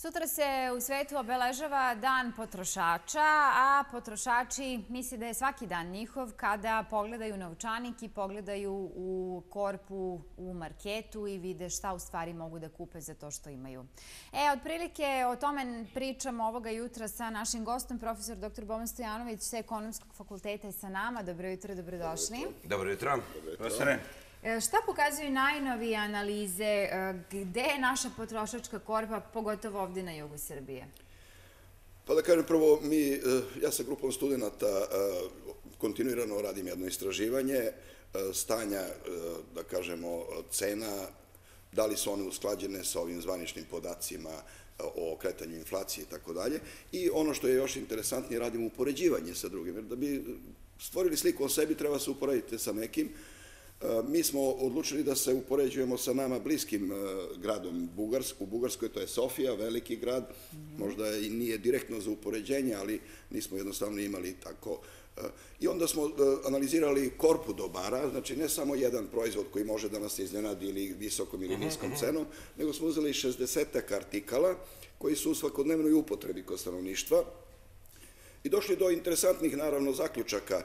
Sutra se u svetu obeležava Dan potrošača, a potrošači misle da je svaki dan njihov kada pogledaju novčanik i pogledaju u korpu u marketu i vide šta u stvari mogu da kupe za to što imaju. Otprilike o tome pričamo ovoga jutra sa našim gostom, profesor dr. Boban Stojanović sa Ekonomskog fakulteta je sa nama. Dobro jutro, dobrodošli. Dobro jutro. Profesore. Šta pokazuju najnovije analize? Gde je naša potrošačka korpa, pogotovo ovdje na jugu Srbije? Pa da kažem prvo, ja sa grupom studenta kontinuirano radim jedno istraživanje stanja, da kažemo, cena, da li su one usklađene sa ovim zvaničnim podacima o kretanju inflacije i tako dalje. I ono što je još interesantnije, radimo upoređivanje sa drugim. Jer da bi stvorili sliku o sebi, treba se uporediti sa nekim. Mi smo odlučili da se upoređujemo sa nama bliskim gradom u Bugarskoj, to je Sofija, veliki grad, možda i nije direktno za upoređenje, ali nismo jednostavno imali tako. I onda smo analizirali korpu dobara, znači ne samo jedan proizvod koji može da nas iznenadi ili visokom ili niskom cenom, nego smo uzeli 60 artikala koji su u svakodnevnoj upotrebi kod stanovništva i došli do interesantnih, naravno, zaključaka.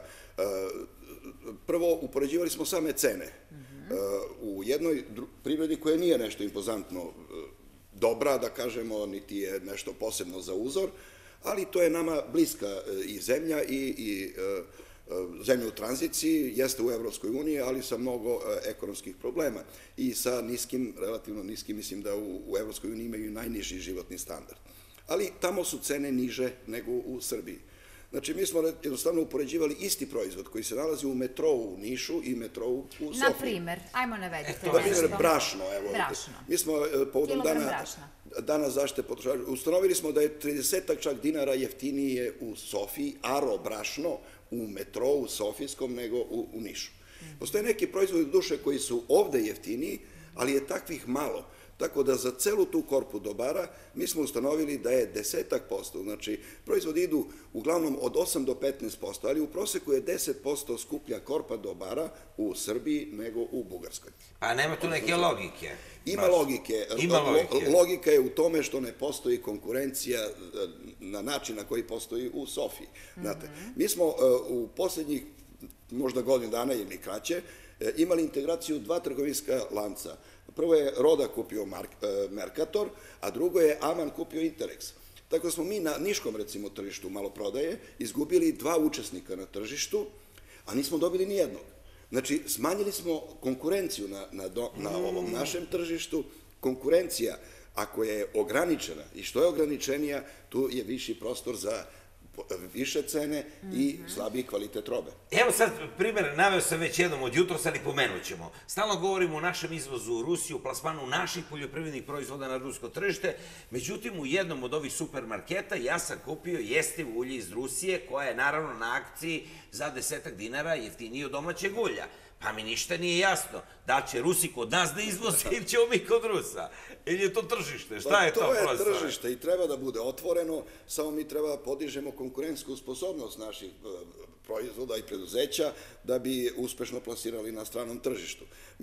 Prvo, upoređivali smo same cene u jednoj privredi koja nije nešto impozantno dobra, da kažemo, niti je nešto posebno za uzor, ali to je nama bliska i zemlja i zemlja u tranziciji, jeste u Evropskoj uniji, ali sa mnogo ekonomskih problema i sa niskim, relativno niskim, mislim da u Evropskoj uniji imaju najniži životni standard. Ali tamo su cene niže nego u Srbiji. Znači, mi smo jednostavno upoređivali isti proizvod koji se nalazi u metrou u Nišu i metrou u Sofiji. Na primer, ajmo navedite nešto. Na primer, brašno. Brašno. Mi smo povodom dana zaštite potrošača ustanovili smo da je 30 čak dinara jeftinije u Sofiji, aro brašno, u metrou sofijskom nego u Nišu. Postoje neki proizvodi duše koji su ovde jeftiniji, ali je takvih malo. Tako da za celu tu korpu dobara mi smo ustanovili da je 10%, znači proizvodi idu uglavnom od 8 do 15%, ali u proseku je 10% skuplja korpa dobara u Srbiji nego u Bugarskoj. A nema tu neke logike? Ima logike. Logika je u tome što ne postoji konkurencija na način na koji postoji u Sofiji. Mi smo u poslednjih možda godinu dana ili kraće imali integraciju dva trgovinska lanca. Prvo je Roda kupio Mercator, a drugo je Aman kupio Interex. Tako smo mi na niškom, recimo, tržištu maloprodaje izgubili dva učesnika na tržištu, a nismo dobili ni jednog. Znači, smanjili smo konkurenciju na ovom našem tržištu. Konkurencija, ako je ograničena i što je ograničenija, tu je viši prostor za više cene i slabiji kvalitet robe. Evo sad, primjer, naveo sam već jednom od jutros, ali pomenut ćemo. Stalno govorimo o našem izvozu u Rusiju, plasmanu naših poljoprivrednih proizvoda na rusko tržište, međutim, u jednom od ovih supermarketa ja sam kupio jestivo ulje iz Rusije, koja je naravno na akciji za 10 dinara jeftinije od domaćeg ulja. Pa mi ništa nije jasno. Da li će Rusi kod nas da izvoze ili ćemo mi kod Rusa? Ili je to tržište? Šta je to? To je tržište i treba da bude otvoreno, samo mi treba da podižemo konkurentsku sposobnost naših proizvoda i preduzeća da bi uspešno plasirali na stranom tržištu.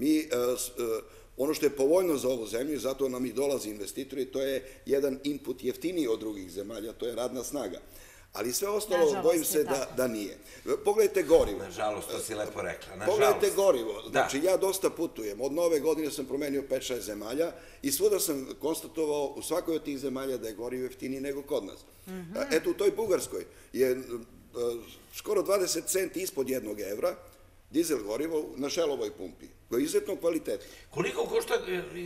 Ono što je povoljno za ovu zemlju, zato nam i dolazi investitori, to je jedan input jeftiniji od drugih zemalja, to je radna snaga. Ali sve ostalo, bojim se da nije. Pogledajte gorivo. Nažalost, to si lepo rekla. Pogledajte gorivo. Znači, ja dosta putujem. Od nove godine sam promenio 5-6 zemalja i svuda sam konstatovao u svakoj od tih zemalja da je gorivo jeftiniji nego kod nas. Eto, u toj Bugarskoj je skoro 20 centi ispod 1 evra dizel gorivo na Shellovoj pumpi, koja je izuzetno kvalitetna. Koliko košta?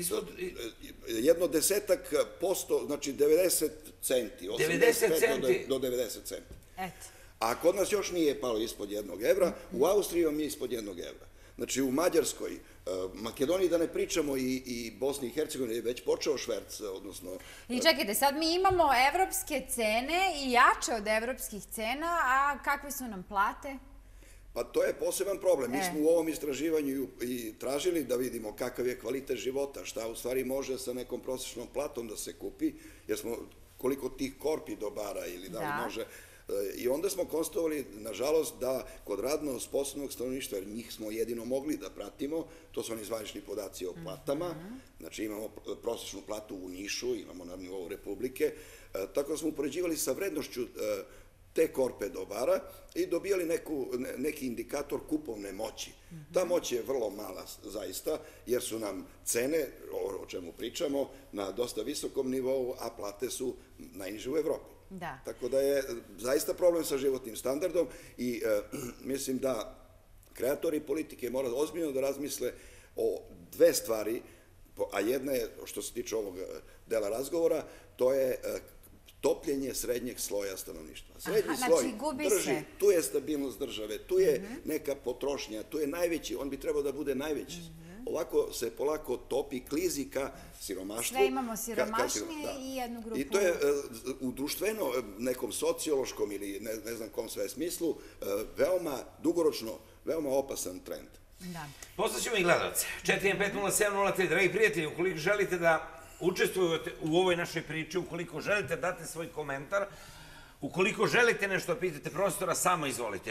Jedno 10%, znači 90 centi. 90 centi? Do 90 centi. A kod nas još nije palo ispod 1 evra, u Austriji vam je ispod 1 evra. Znači u Mađarskoj, Makedoniji da ne pričamo i Bosni i Hercegovini je već počeo šverc, odnosno... I čekajte, sad mi imamo evropske cene i jače od evropskih cena, a kakve su nam plate? Pa to je poseban problem. Mi smo u ovom istraživanju i tražili da vidimo kakav je kvalitet života, šta u stvari može sa nekom prosječnom platom da se kupi, jer smo koliko tih korpi dobara ili da li može, I onda smo konstatovali, nažalost, da kod radno sposobnog stanovništva, jer njih smo jedino mogli da pratimo, to su oni zvanični podaci o platama, znači imamo prosječnu platu u Nišu, imamo na nivou Republike, tako da smo upoređivali sa vrednošću te korpe dobara i dobijali neki indikator kupovne moći. Ta moć je vrlo mala, zaista, jer su nam cene, o čemu pričamo, na dosta visokom nivou, a plate su najniže u Evropi. Tako da je zaista problem sa životnim standardom i mislim da kreatori politike moraju ozbiljno da razmisle o dve stvari, a jedna je, što se tiče ovog dela razgovora, to je topljenje srednjeg sloja stanovništva. Srednji sloj drži, tu je stabilnost države, tu je neka potrošnja, tu je najveći, on bi trebao da bude najveći. Ovako se polako topi, klizi ka siromaštvu. Sve imamo siromašnije i jednu grupu. I to je u društveno, nekom sociološkom ili ne znam kom sve smislu, veoma dugoročno, veoma opasan trend. Poslaćemo i gledalce. 4150703, dragi prijatelji, ukoliko želite da učestvujete u ovoj našoj priči, ukoliko želite date svoj komentar, ukoliko želite nešto da pitate profesora, samo izvolite.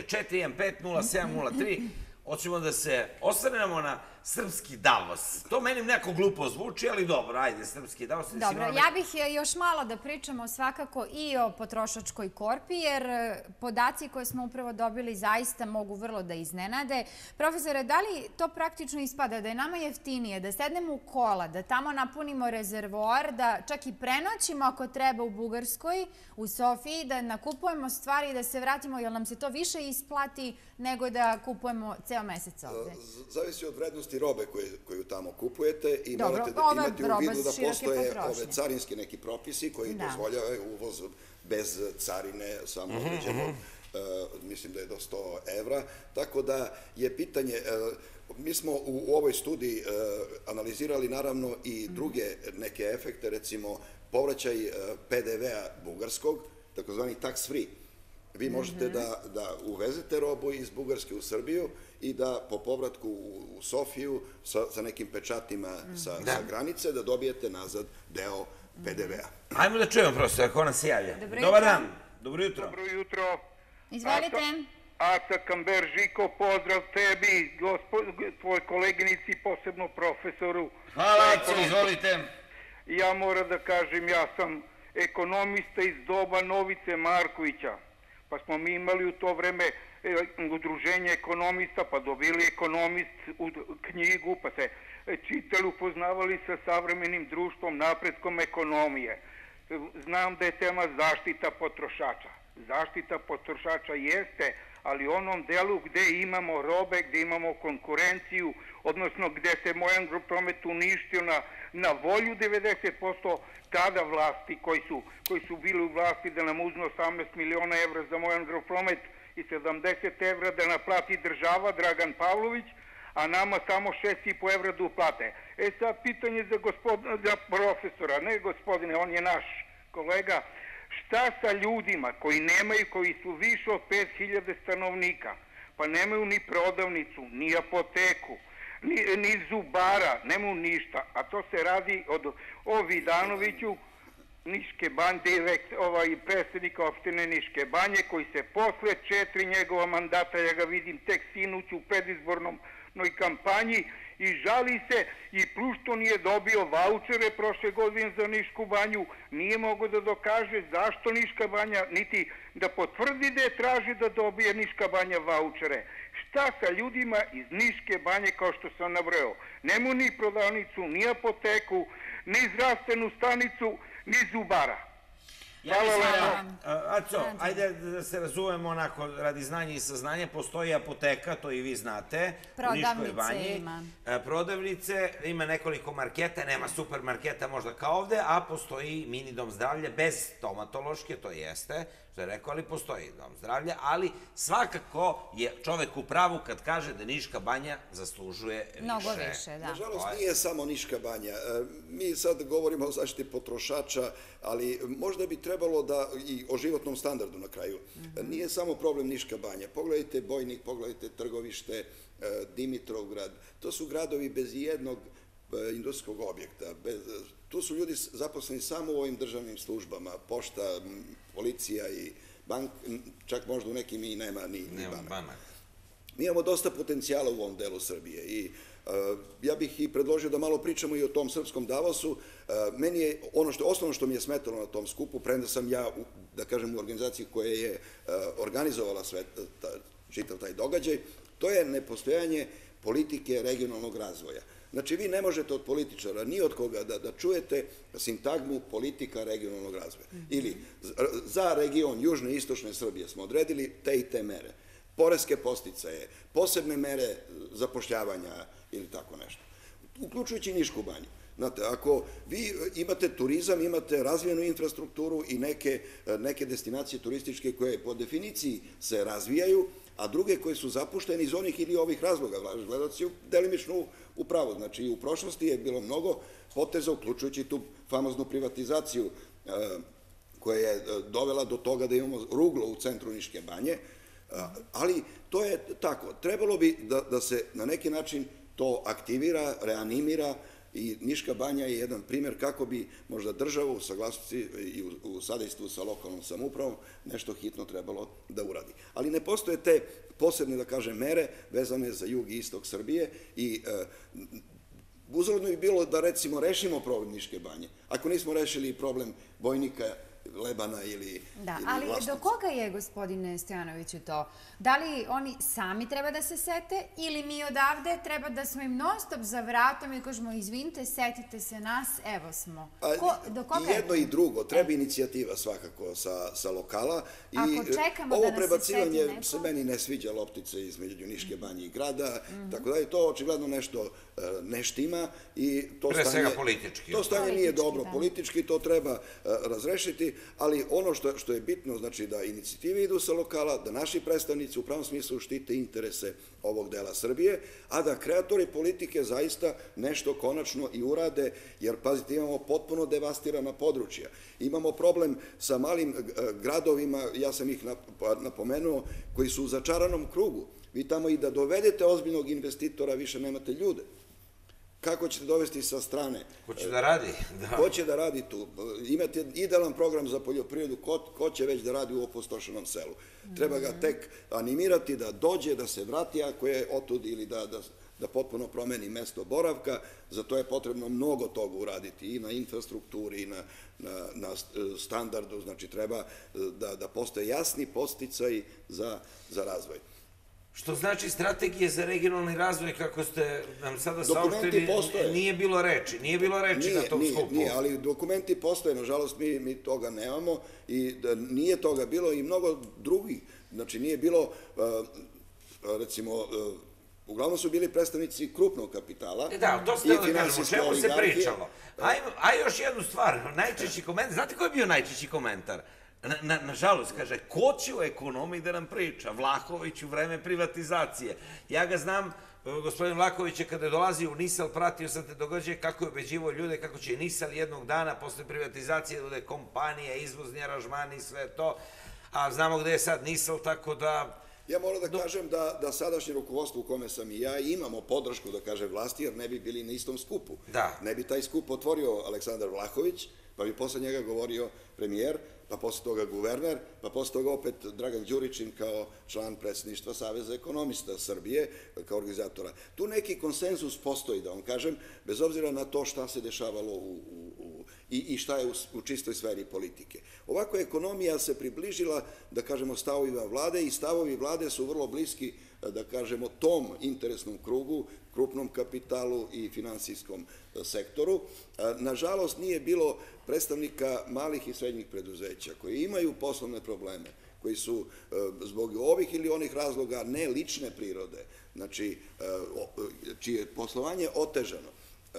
4150703, hoćemo da se osvrnemo na srpski Davos. To meni nekako glupo zvuči, ali dobro, ajde, srpski Davos. Dobro, ja bih još malo da pričamo svakako i o potrošačkoj korpi, jer podaci koje smo upravo dobili zaista mogu vrlo da iznenade. Profesore, da li to praktično ispada da je nama jeftinije da sednemo u kola, da tamo napunimo rezervoar, da čak i prenoćimo ako treba u Bugarskoj, u Sofiji, da nakupujemo stvari i da se vratimo, jer nam se to više isplati nego da kupujemo ceo mesec ovde? Zavisi od vrednosti robe koju tamo kupujete i morate da imate u vidu da postoje ove carinski neki propisi koji dozvoljavaju uvoz bez carine, samo određeno, mislim da je do 100 evra, tako da je pitanje, mi smo u ovoj studiji analizirali naravno i druge neke efekte, recimo povraćaj PDV-a bugarskog, takozvani tax free. Vi možete da uvezete robu iz Bugarske u Srbiju i da po povratku u Sofiju sa nekim pečatima sa granice da dobijete nazad deo PDV-a. Ajmo da čujemo, profesor, ko nas se javlja. Dobar dan. Dobro jutro. Dobro jutro. Izvolite. Aca Kamber Žiko, pozdrav tebi, tvoj koleginici, posebno profesoru. Hvala, Aco, izvolite. Ja moram da kažem, ja sam ekonomista iz doba Novice Markovića. Pa smo mi imali u to vreme udruženje ekonomista, pa dobili ekonomist u knjigu, pa se čitali, upoznavali sa savremenim društvom, napretkom ekonomije. Znam da je tema zaštita potrošača. Zaštita potrošača jeste, ali u onom delu gde imamo robe, gde imamo konkurenciju, odnosno gde se Mojan Promet uništio na volju 90% tada vlasti koji su bili u vlasti da nam uzme 18 miliona evra za Mojan Promet i 70 evra da naplati država Dragan Pavlović, a nama samo 6,5 evra da uplate. Sad pitanje za profesora, ne gospodine, on je naš kolega, šta sa ljudima koji nemaju, koji su više od 5000 stanovnika, pa nemaju ni prodavnicu, ni apoteku, ni zubara, nemaju ništa, a to se radi o Vidanoviću, Niške banje, predsjednika opštine Niške banje, koji se posle 4 njegova mandata, ja ga vidim tek sinoć u predizbornoj kampanji, i žali se i plus što nije dobio vaučere prošle godine za Nišku banju, nije mogao da dokaže zašto Niška banja, niti da potvrdi da je traži da dobije Niška banja vaučere. Šta sa ljudima iz Niške banje, kao što sam nabrojao? Nemu ni prodavnicu, ni apoteku, ni zdravstvenu stanicu, ni zubara. Aco, ajde da se razumemo onako radi znanja i saznanja. Postoji apoteka, to i vi znate, u Niškoj banji. Prodavnice, ima nekoliko marketa, nema supermarketa možda kao ovde, a postoji mini dom zdravlja bez stomatološke, to jeste, što je rekao, ali postoji dom zdravlja, ali svakako je čovek u pravu kad kaže da Niška banja zaslužuje više. Mnogo više, da. Nažalost, nije samo Niška banja. Mi sad govorimo o zaštiti potrošača, ali možda bi trebalo da, i o životnom standardu na kraju, nije samo problem Niška banja. Pogledajte Bojnik, pogledajte Trgovište, Dimitrovgrad, to su gradovi bez jednog industrijskog objekta. Tu su ljudi zaposleni samo u ovim državnim službama, pošta, policija i čak možda u nekim i nema ni banaka. Banak. Mi imamo dosta potencijala u ovom delu Srbije i ja bih i predložio da malo pričamo i o tom srpskom Davosu. Meni je osnovno što mi je smetalo na tom skupu, premda sam ja, da kažem, u organizaciji koja je organizovala čitav taj događaj, to je nepostojanje politike regionalnog razvoja. Znači, vi ne možete od političara, ni od koga, da čujete sintagmu politika regionalnog razvoja. Ili za region Južne i Istočne Srbije smo odredili te i te mere. Poreske podsticaje, posebne mere zapošljavanja ili tako nešto. Uključujući Nišku banju. Znate, ako vi imate turizam, imate razvijenu infrastrukturu i neke destinacije turističke koje po definiciji se razvijaju, a druge koje su zapuštene iz onih ili ovih razloga, gledaci delimično u pravu. Znači, i u prošlosti je bilo mnogo poteza, uključujući tu famoznu privatizaciju koja je dovela do toga da imamo ruglo u centru Niške banje, ali to je tako. Trebalo bi da se na neki način to aktivira, reanimira i Niška banja je jedan primjer kako bi možda država u saglasnosti i u sadejstvu sa lokalnom samoupravom nešto hitno trebalo da uradi. Ali ne postoje te posebne, da kažem, mere vezane za jug i istok Srbije i uzaludno bi bilo da, recimo, rešimo problem Niške banje, ako nismo rešili problem Bojnika, Lebana ili Da, ali Vlasovaca. do koga je, gospodine Stojanoviću, to? Da li oni sami treba da se sete ili mi odavde treba da smo im non stop za vratom i kažemo, izvinite, setite se nas, evo smo. Do koga I jedno i drugo, treba inicijativa svakako sa lokala. Ako čekamo da nas se seti neko... Ovo prebacivanje se meni ne sviđa, loptice između Niške banje i grada, tako da je to očigledno nešto ne štima i to Pre svega politički. To stanje nije dobro politički, to treba razrešiti, ali ono što je bitno, znači da inicijative idu sa lokala, da naši predstavnici u pravom smislu štite interese ovog dela Srbije, a da kreatori politike zaista nešto konačno i urade, jer, pazite, imamo potpuno devastirana područja. Imamo problem sa malim gradovima, ja sam ih napomenuo, koji su u začaranom krugu. Vi tamo i da dovedete ozbiljnog investitora, više nemate ljude. Kako ćete dovesti sa strane? Ko će da radi? Ko će da radi tu? Imate idealan program za poljoprivredu, ko će već da radi u opustošenom selu? Treba ga tek animirati da dođe, da se vrati ako je otud ili da potpuno promeni mesto boravka. Za to je potrebno mnogo toga uraditi i na infrastrukturi i na standardu. Znači, treba da postoje jasni podsticaji za razvoj. Što znači strategije za regionalni razvoj, kako ste nam sada saopštili, nije bilo reči na tom skupu. Nije, ali dokumenti postoje, nažalost mi toga nemamo i nije toga bilo i mnogo drugih. Znači nije bilo, recimo, uglavnom su bili predstavnici krupnog kapitala. Da, to ste da kažemo, o čemu se pričalo. A još jednu stvar, najčešći komentar, znate ko je bio najčešći komentar? Nažalost, kaže, ko će o ekonomiji da nam priča? Vlahović u vreme privatizacije. Ja ga znam, gospodin Vlahović je kada je dolazio u Nisal, pratio sam te događaje, kako je ubeđivao ljude, kako će Nisal jednog dana posle privatizacije da bude kompanija, izvozni aranžmani i sve to. A znamo gde je sad Nisal, tako da... Ja moram da kažem da sadašnje rukovodstvo u kome sam i ja imamo podršku, da kaže, vlasti, jer ne bi bili na istom skupu. Ne bi taj skup otvorio Aleksandar Vlahović, pa bi posle njega govorio premijer, pa posle toga guverner, pa posle toga opet Dragan Đuričin kao član predsjedništva Saveza ekonomista Srbije, kao organizatora. Tu neki konsenzus postoji, da vam kažem, bez obzira na to šta se dešavalo i šta je u čistoj sferi politike. Ovako ekonomija se približila, da kažemo, stavovima vlade i stavovi vlade su vrlo bliski, da kažemo, tom interesnom krugu, krupnom kapitalu i finansijskom sektoru. Nažalost, nije bilo predstavnika malih i srednjih preduzeća koji imaju poslovne probleme, koji su zbog ovih ili onih razloga ne lične prirode, znači, čije je poslovanje otežano.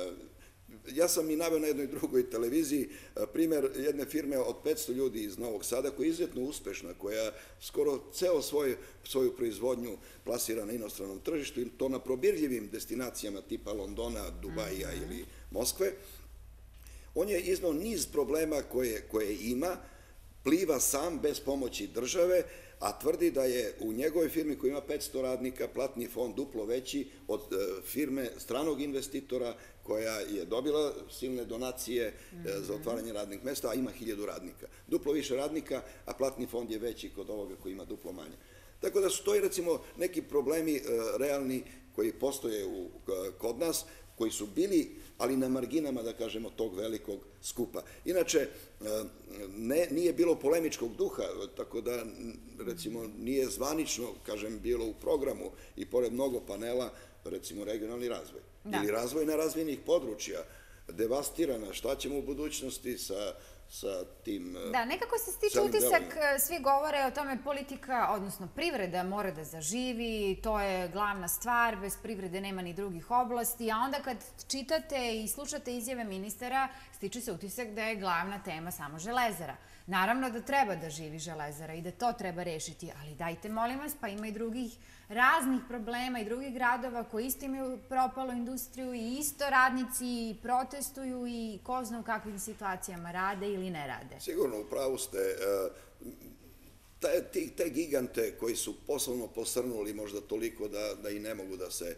Ja sam i naveo na jednoj drugoj televiziji primjer jedne firme od 500 ljudi iz Novog Sada koja je izuzetno uspešna, koja skoro ceo svoju proizvodnju plasira na inostranom tržištu i to na probirljivim destinacijama tipa Londona, Dubaija ili Moskve. On je iznao niz problema koje ima, pliva sam bez pomoći države, a tvrdi da je u njegovoj firmi koja ima 500 radnika platni fond duplo veći od firme stranog investitora koja je dobila silne donacije za otvaranje radnih mesta, a ima 1000 radnika. Duplo više radnika, a platni fond je veći kod ovoga koji ima duplo manje. Tako da su to i recimo neki problemi realni koji postoje kod nas, koji su bili, ali na marginama, da kažemo, tog velikog skupa. Inače, nije bilo polemičkog duha, tako da, recimo, nije zvanično, kažem, bilo u programu i pored mnogo panela, recimo, regionalni razvoj. Ili razvoj nerazvijenih područja, devastirana, šta ćemo u budućnosti sa tim... Da, nekako se stiče utisak, svi govore o tome politika, odnosno privreda mora da zaživi, to je glavna stvar, bez privrede nema ni drugih oblasti, a onda kad čitate i slušate izjave ministara, stiče se utisak da je glavna tema samo Železara. Naravno da treba da živi Železara i da to treba rešiti, ali dajte, molim vas, pa ima i drugih raznih problema i drugih gradova koji isto imaju propalu industriju i isto radnici protestuju i ko zna u kakvim situacijama rade ili ne rade. Sigurno, upravo ste. Te gigante koji su poslovno posrnuli možda toliko da i ne mogu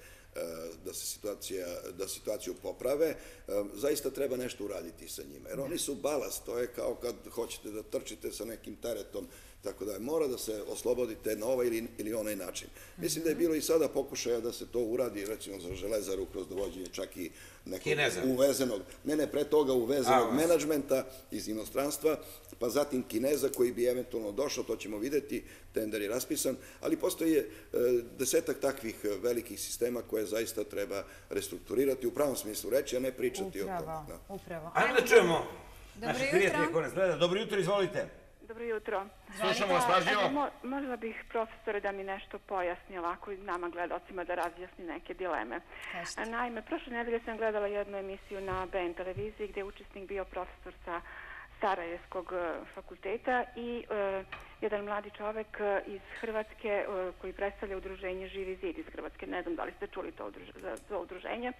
da situaciju poprave, zaista treba nešto uraditi sa njima. Jer oni su balast, to je kao kad hoćete da trčite sa nekim teretom, tako da mora da se oslobodite na ovaj ili onaj način. Mislim da je bilo i sada pokušaja da se to uradi, recimo za Železaru, kroz dovođenje čak i nekog uvezenog, pre toga uvezenog menadžmenta iz inostranstva, pa zatim Kineza koji bi eventualno došao, to ćemo videti, tender je raspisan, ali postoji 10-ak takvih velikih sistema koje zaista treba restrukturirati u pravom smislu reći, a ne pričati o tome. Upravo. Ajmo da čujemo naše prijatelje koji nas gleda. Dobro jutro, izvolite. Dobro jutro. Slušamo vas pažljivo. Možda bih, profesore, da mi nešto pojasni ovako i nama gledalcima da razjasni neke dileme. Naime, prošle nedelje sam gledala jednu emisiju na BN televiziji gde je učesnik bio profesor sa Sarajevskog fakulteta i jedan mladi čovek iz Hrvatske koji predstavlja udruženje Živi zid iz Hrvatske. Ne znam da li ste čuli to udruženje.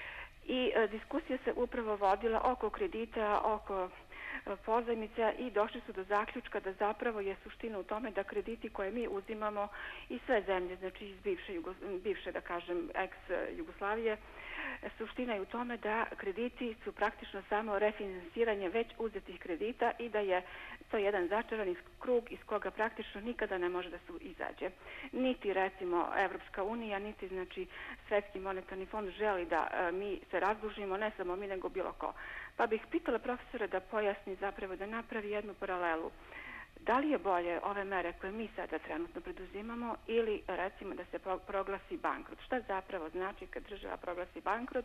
I diskusija se upravo vodila oko kredita, oko pozajmica i došli su do zaključka da zapravo je suština u tome da krediti koje mi uzimamo i sve zemlje, znači iz bivše, da kažem, ex-Jugoslavije, suština je u tome da krediti su praktično samo refinansiranje već uzetih kredita i da je to jedan začarani krug iz koga praktično nikada ne može da se izađe. Niti, recimo, Evropska unija, niti, znači, Svetski monetarni fond želi da mi se razdužimo, ne samo mi, nego bilo ko. Pa bih pitala profesora da pojasni zapravo, da napravi jednu paralelu. Da li je bolje ove mere koje mi sada trenutno preduzimamo ili recimo da se proglasi bankrot? Šta zapravo znači kad država proglasi bankrot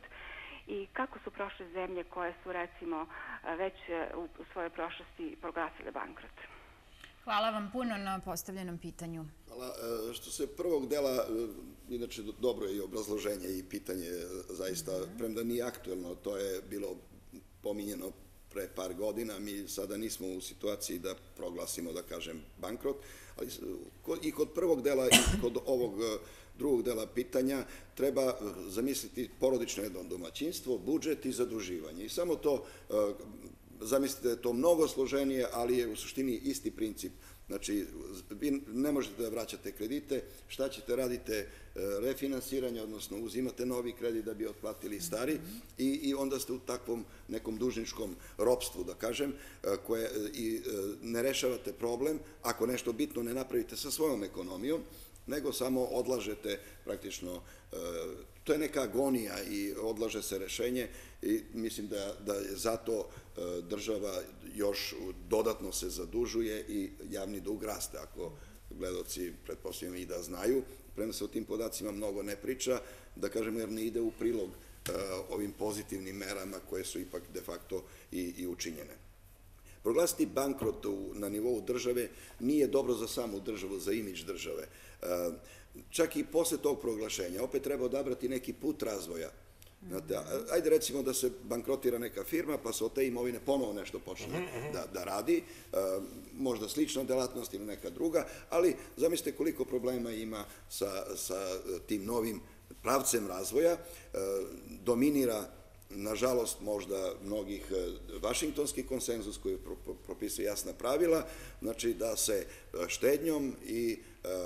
i kako su prošle zemlje koje su recimo već u svojoj prošlosti proglasile bankrot? Hvala vam puno na postavljenom pitanju. Hvala. Što se prvog dela, inače dobro je i obrazloženje i pitanje zaista, premda nije aktuelno, to je bilo pominjeno pre par godina, mi sada nismo u situaciji da proglasimo, da kažem, bankrot, ali i kod prvog dela i kod ovog drugog dela pitanja treba zamisliti porodično jedno domaćinstvo, budžet i zaduživanje. I samo to, zamislite da je to mnogo složenije, ali je u suštini isti princip. Znači, vi ne možete da vraćate kredite, šta ćete, radite refinansiranje, odnosno uzimate novi kredit da bi otplatili stari i onda ste u takvom nekom dužničkom ropstvu, da kažem, koje i ne rešavate problem ako nešto bitno ne napravite sa svojom ekonomijom, nego samo odlažete praktično, to je neka agonija i odlaže se rešenje i mislim da je zato država još dodatno se zadužuje i javni dug raste, ako gledaoci pretpostavljam i da znaju, prema se o tim podacima mnogo ne priča, da kažem jer ne ide u prilog ovim pozitivnim merama koje su ipak de facto i učinjene. Proglasiti bankrot na nivou države nije dobro za samu državu, za imidž države. Čak i posle tog proglašenja opet treba odabrati neki put razvoja. Ajde recimo da se bankrotira neka firma pa se od te imovine ponovo nešto počne da radi, možda slična delatnost ili neka druga, ali zamislite koliko problema ima sa tim novim pravcem razvoja, dominira nažalost, možda mnogih vašingtonski konsenzus koji propisuje jasna pravila, znači da se štednjom i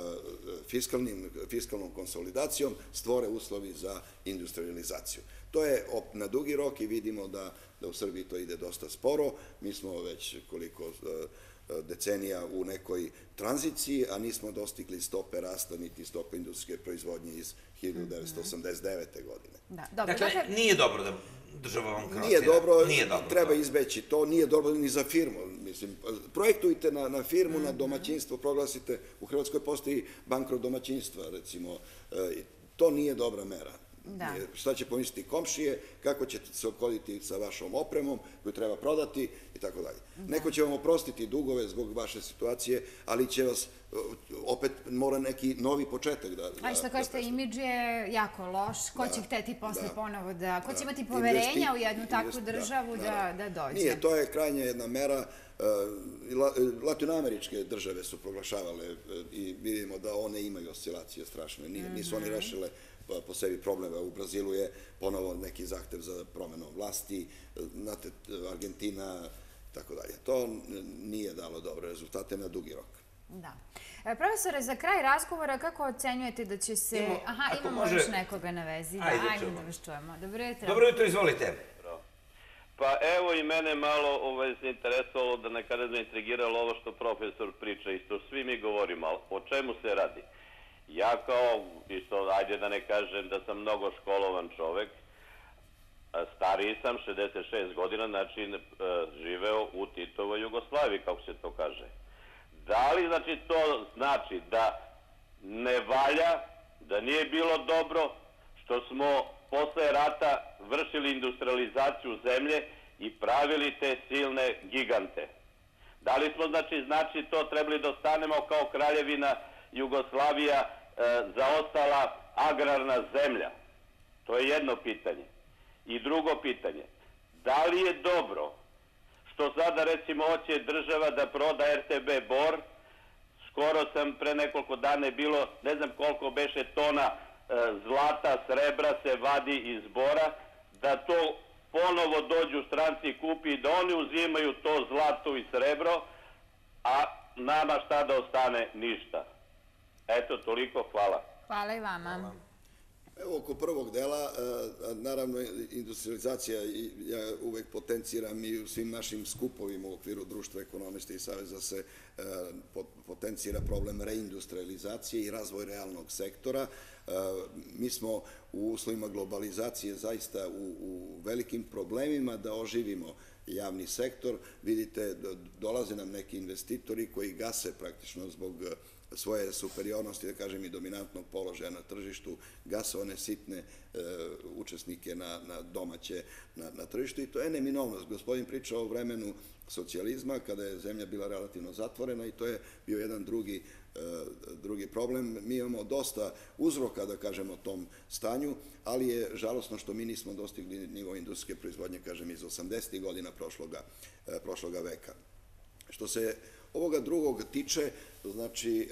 fiskalnom konsolidacijom stvore uslovi za industrializaciju. To je na dugi rok i vidimo da u Srbiji to ide dosta sporo. Mi smo već koliko decenija u nekoj tranziciji, a nismo dostigli stope rasta niti stope industrijske proizvodnje iz 1989. godine. Dakle, nije dobro da država vam krocira. Nije dobro, treba izbeći to, nije dobro ni za firmu. Mislim, projektujte na firmu, na domaćinstvo, proglasite, u Hrvatskoj postoji bankrot domaćinstva, recimo, to nije dobra mera. Šta će pomisliti komšije, kako ćete se ophoditi sa vašom opremom koju treba prodati i tako dalje. Neko će vam oprostiti dugove zbog vaše situacije, ali će vas opet mora neki novi početak da... Ali što kažete, imidž je jako loš, ko će hteti posle ponovo da... Ko će imati poverenja u jednu takvu državu da dođe? Nije, to je krajnje jedna mera. Latinoameričke države su proglašavale i vidimo da one imaju oscilacije strašne. Nisu oni rešile po sebi problema. U Brazilu je ponovo neki zahtev za promenom vlasti, znate, Argentina, tako dalje. To nije dalo dobre rezultate na dugi rok. Da. Profesore, za kraj razgovora, kako ocenjujete da će se... Aha, imamo još nekoga na vezi. Ajde da vas čujemo. Dobro jutro. Dobro jutro, izvolite. Pa evo i mene malo se interesovalo da nekada me intrigiralo ovo što profesor priča i što svi mi govorimo, ali o čemu se radi? Ja kao, isto ajde da ne kažem da sam mnogo školovan čovek, stariji sam, 66 godina, znači živeo u Titovoj Jugoslaviji, kako se to kaže. Da li znači to znači da ne valja, da nije bilo dobro što smo posle rata vršili industrializaciju zemlje i pravili te silne gigante? Da li smo znači to trebali da ostanemo kao Kraljevina Jugoslavija zaostala agrarna zemlja? To je jedno pitanje. I drugo pitanje, da li je dobro što sada recimo hoće država da proda RTB Bor? Skoro sam pre nekoliko dana bilo, ne znam koliko beše tona zlata, srebra se vadi iz Bora, da to ponovo dođu stranci kupi i da oni uzimaju to zlato i srebro, a nama šta da ostane? Ništa. Eto, toliko, hvala. Hvala i vama. Evo, oko prvog dela, naravno, industrializacija, ja uvek potenciram i u svim našim skupovima u okviru Društva ekonomista i saveza se potencira problem reindustrializacije i razvoj realnog sektora. Mi smo u uslovima globalizacije zaista u velikim problemima da oživimo javni sektor. Vidite, dolaze nam neki investitori koji gase praktično zbog svoje superiornosti, da kažem, i dominantnog položaja na tržištu, gase one sitne učesnike na domaće na tržištu i to je neminovnost. Gospodin priča o vremenu socijalizma, kada je zemlja bila relativno zatvorena i to je bio jedan drugi problem. Mi imamo dosta uzroka, da kažemo, tom stanju, ali je žalosno što mi nismo dostigli nivo industrijske proizvodnje, kažem, iz 80. godina prošloga veka. Što se ovoga drugog tiče, znači,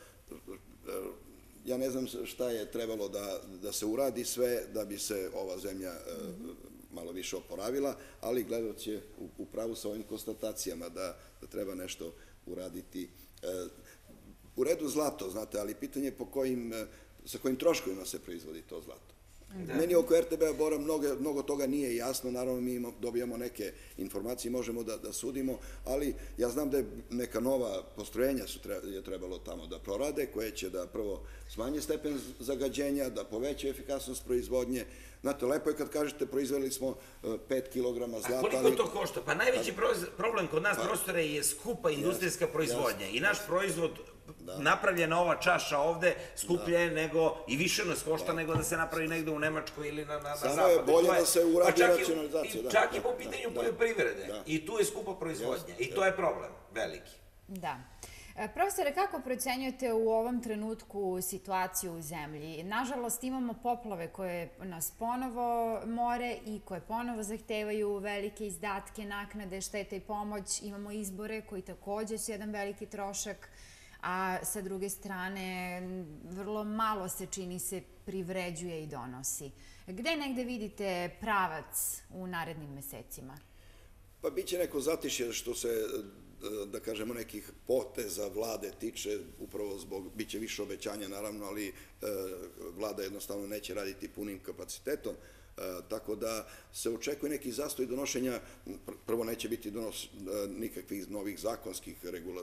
ja ne znam šta je trebalo da se uradi sve da bi se ova zemlja malo više oporavila, ali gledalac je u pravu sa ovim konstatacijama da treba nešto uraditi. U redu zlato, znate, ali pitanje je sa kojim troškovima se proizvodi to zlato. Meni oko RTB-a Bora mnogo toga nije jasno, naravno mi dobijamo neke informacije, možemo da sudimo, ali ja znam da je neka nova postrojenja je trebalo tamo da prorade, koje će da prvo smanje stepen zagađenja, da poveća efikasnost proizvodnje. Znate, lepo je kad kažete proizveli smo 5 kilograma zlata. A koliko to košta? Pa najveći problem kod nas, profesore, je skupa industrijska proizvodnja i naš proizvod napravljena ova čaša ovde skuplja je nego i više nas košta nego da se napravi negde u Nemačkoj ili na zapadu. Samo je bolje da se uradi racionalizacija. Čak i po pitanju poljoprivrede. I tu je skupa proizvodnja. I to je problem veliki. Da. Profesore, kako procenjujete u ovom trenutku situaciju u zemlji? Nažalost, imamo poplave koje nas ponovo more i koje ponovo zahtevaju velike izdatke, naknade, štete i pomoć. Imamo izbore koji takođe su jedan veliki trošak. a sa druge strane vrlo malo se, čini se, privređuje i donosi. Gde negde vidite pravac u narednim mesecima? Pa biće neko zatišje što se, da kažemo, nekih poteza vlade tiče, upravo zbog, biće više obećanja naravno, ali vlada jednostavno neće raditi punim kapacitetom, tako da se očekuje neki zastoj donošenja, prvo neće biti nikakvih novih zakonskih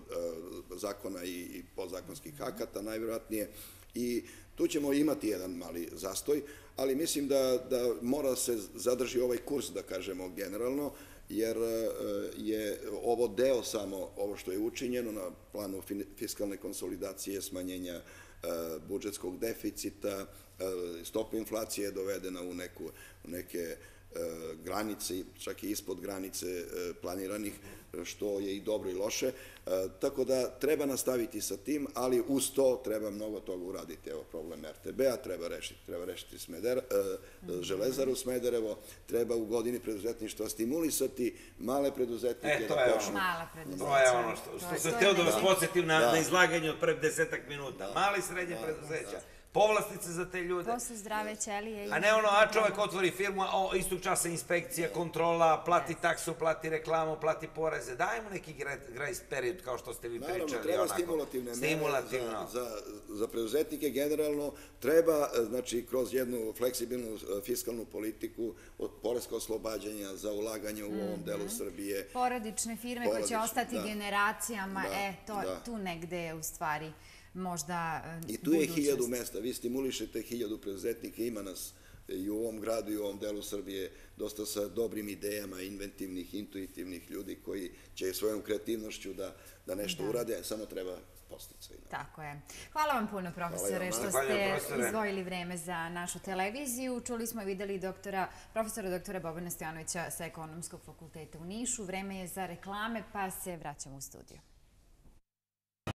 zakona i podzakonskih akata, najvjerojatnije, i tu ćemo imati jedan mali zastoj, ali mislim da mora se zadrži ovaj kurs, da kažemo, generalno, jer je ovo deo samo ovo što je učinjeno na planu fiskalne konsolidacije, smanjenja budžetskog deficita, stopa inflacije je dovedena u neke granice, čak i ispod granice planiranih, što je i dobro i loše. Tako da treba nastaviti sa tim, ali uz to treba mnogo toga uraditi. Evo, problem RTB-a treba rešiti Železaru Smederevo, treba u godini preduzetništva stimulisati male preduzetnike da počnu. To je ono što sam hteo da vas podsjetim na izlaganje od pre 10 minuta. Mali i srednje preduzeća. Povlastice za te ljude. To su zdrave ćelije. A ne ono, a čovek otvori firmu, a istog časa inspekcija, kontrola, plati taksu, plati reklamu, plati poreze. Dajmo neki grace period, kao što ste vi pričali. Naravno, treba stimulativne mere za preduzetnike. Generalno treba, znači, kroz jednu fleksibilnu fiskalnu politiku, poreska oslobađanja za ulaganje u ovom delu Srbije. Porodične firme koje će ostati generacijama, tu negde je u stvari možda budućnost. I tu je 1000 mesta. Vi stimulišete 1000 preduzetnika, ima nas i u ovom gradu i u ovom delu Srbije dosta sa dobrim idejama, inventivnih, intuitivnih ljudi koji će svojom kreativnošću da nešto urade, samo treba podsticaj. Tako je. Hvala vam puno, profesore, što ste izdvojili vreme za našu televiziju. Čuli smo i videli profesora doktora Bobana Stojanovića sa Ekonomskog fakulteta u Nišu. Vreme je za reklame, pa se vraćamo u studiju.